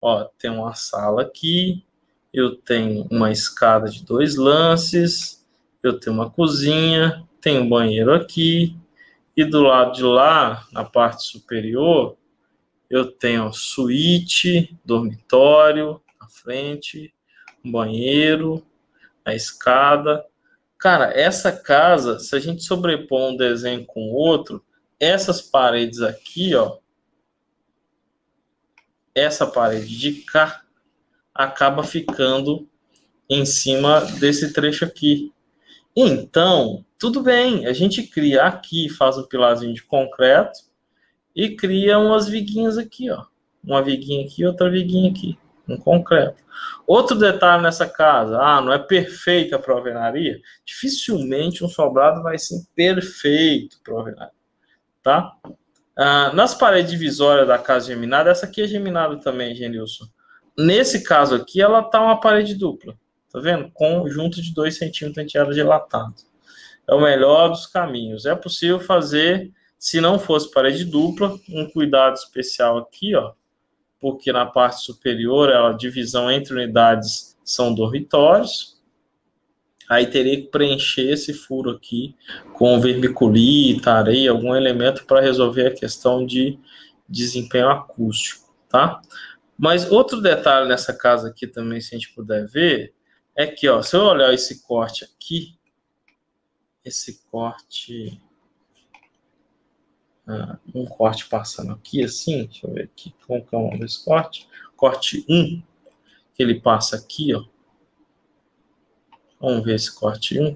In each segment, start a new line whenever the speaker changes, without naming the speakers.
Ó, tem uma sala aqui, eu tenho uma escada de 2 lances, eu tenho uma cozinha, tenho um banheiro aqui, e do lado de lá, na parte superior, eu tenho suíte, dormitório, na frente, um banheiro, a escada. Cara, essa casa, se a gente sobrepor um desenho com o outro, essas paredes aqui, ó, essa parede de cá, acaba ficando em cima desse trecho aqui. Então, tudo bem, a gente cria aqui, faz um pilarzinho de concreto e cria umas viguinhas aqui, ó. Uma viguinha aqui, outra viguinha aqui, um concreto. Outro detalhe nessa casa, não é perfeita para alvenaria? Dificilmente um sobrado vai ser perfeito para alvenaria, tá? Nas paredes divisórias da casa geminada, essa aqui é geminada também, Genilson. Nesse caso aqui, ela tá uma parede dupla, tá vendo? Conjunto de 2 centímetros de dilatado. É o melhor dos caminhos. É possível fazer, se não fosse parede dupla, um cuidado especial aqui, ó, porque na parte superior a divisão entre unidades são dormitórios. Aí teria que preencher esse furo aqui com vermiculita, areia, algum elemento para resolver a questão de desempenho acústico, tá? Mas outro detalhe nessa casa aqui também, se a gente puder ver, é que, ó, se eu olhar esse corte aqui, esse corte, um corte passando aqui assim, deixa eu ver aqui, como que é o nome desse corte? Corte 1, que ele passa aqui, ó. Vamos ver esse corte 1.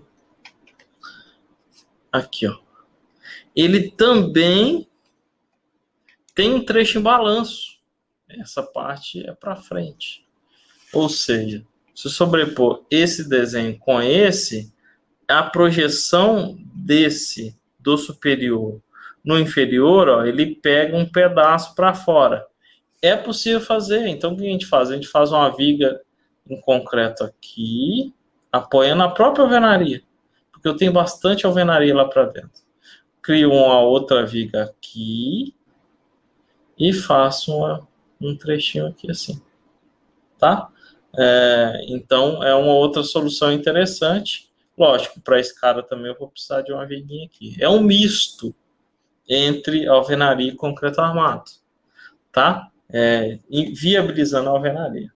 Aqui, ó. Ele também tem um trecho em balanço. Essa parte é para frente. Ou seja, se eu sobrepor esse desenho com esse, a projeção desse do superior no inferior, ó, ele pega um pedaço para fora. É possível fazer. Então, o que a gente faz? A gente faz uma viga em concreto aqui, apoiando a própria alvenaria, porque eu tenho bastante alvenaria lá para dentro. Crio uma outra viga aqui e faço um trechinho aqui assim, tá? Então, é uma outra solução interessante. Lógico, para a escada também eu vou precisar de uma viguinha aqui. É um misto entre alvenaria e concreto armado, tá? Viabilizando a alvenaria.